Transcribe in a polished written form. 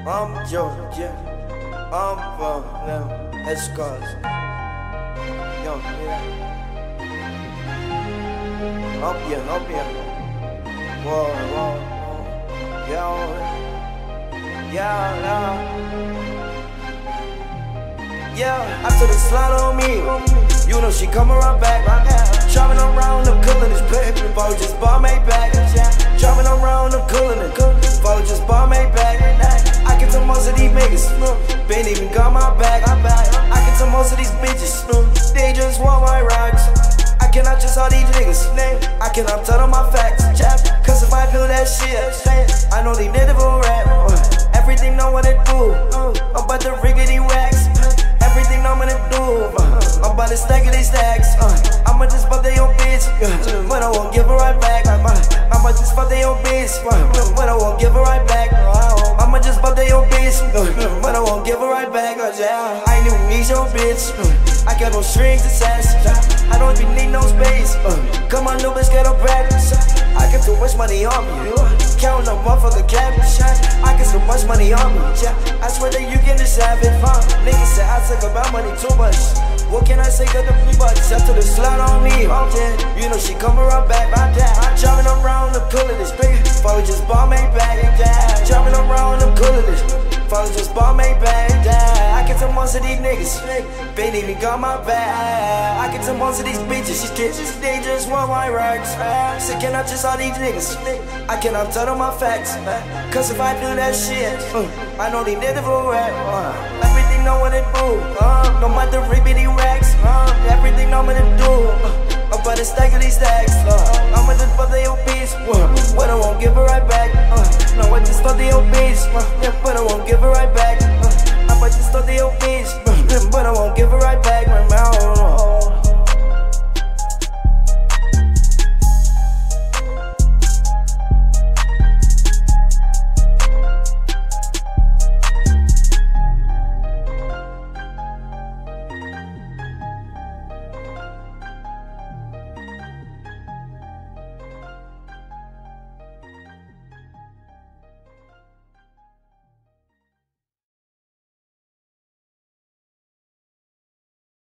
I'm Georgia, I'm from them Escars. Yo, yeah. Up here. Whoa, yo, yeah. After the slide on me, you know she come around back. Driving around, I'm coolin' this baby. Follow just bought Maybach. Driving around, I'm coolin' it. Follow just bought Maybach. I can tell most of these niggas, they ain't even got my back. I can tell most of these bitches, they just want my rocks. I cannot just all these niggas, I cannot tell them my facts. Cause if I do that shit, I know they never will rap. Everything know what it do, I'm about the riggedy wax. Everything I'm gonna do, I'm about to stack of these stacks. I'ma just fuck they own bitch, but I won't give her right back. I'ma just fuck they own bitch, but I won't give her right back. I'ma just fuck they own bitch, but I won't give her right back. I ain't even need your bitch, I got no strings attached. I don't even need no space. Come on, no bitch, get a practice. I get too much money on me, counting up motherfucker cabbage. I get so much money on me, I swear that you can just have it. Niggas say I talk about money too much. What can I say, got the free bucks after the slide on me? You know she come around back. Driving around, I'm coolin' this big. Follow just bought Maybach. Driving around, I'm coolin' this. Follow just bought Maybach. I can tell most of these niggas, they ain't even got my back. I can tell most of these bitches, they just want my rocks. So can I just all these niggas, I cannot tell them my facts. Cause if I do that shit, I know they never will rap. Everything know what it do, no matter ribbity racks. Everything I'm gonna do, I'm about to stack of these stacks. I'ma just fuck the old bitch, but I won't give her right back. No, I just fuck the old bitch, but I won't give her right back.